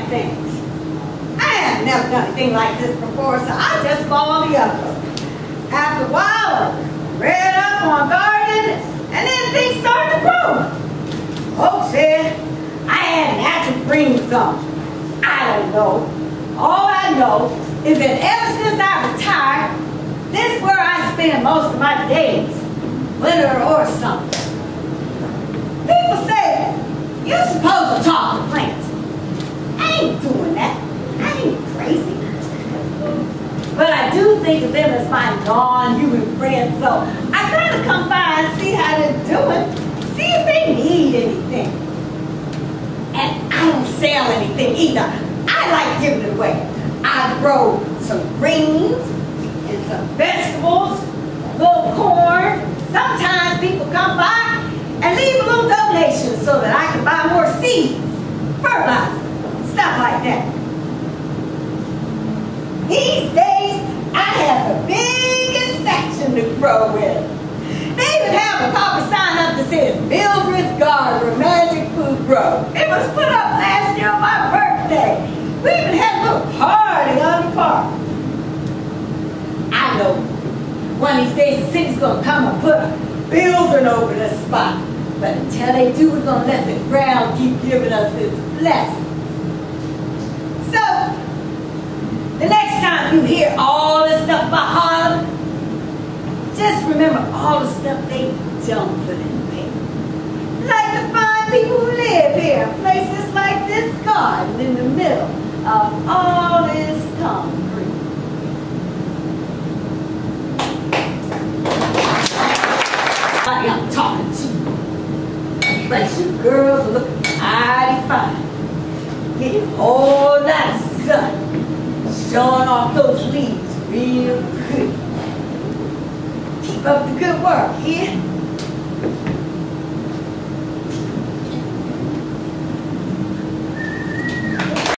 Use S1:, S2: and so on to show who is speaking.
S1: plant things. I have never done anything like this before, so I just followed the others. After a while, I read up on gardening, and then things started to grow. Folks said I had natural green thumb. I don't know. All I know is that ever since I retired, this is where I spend most of my days, winter or summer. People say, you're supposed to talk to plants. I ain't doing that. I ain't crazy. But I do think of them as my non-human friends, so I gotta come by and see how they're doing, see if they need anything. And I don't sell anything either. I like giving it away. I grow some greens and some vegetables, a little corn. Sometimes people come by and leave a little donation so that I can buy more seeds, fertilizer, stuff like that. These days, I have the biggest section to grow with. They even have a coffee sign up that says Mildred's Garden where magic food grows. It was put up last year on my birthday. We even had a little party on the park. I know one of these days the city's going to come and put a building over this spot. But until they do, we're going to let the ground keep giving us its blessings. So, the next time you hear all this stuff about Harlem, just remember all the stuff they don't put in the paper. Like the fine people who live here, places like this garden in the middle of all this concrete. I'm talking to you. But you girls look mighty fine. Getting a whole lot of sun, showing off those leaves real pretty. Keep up the good work, yeah?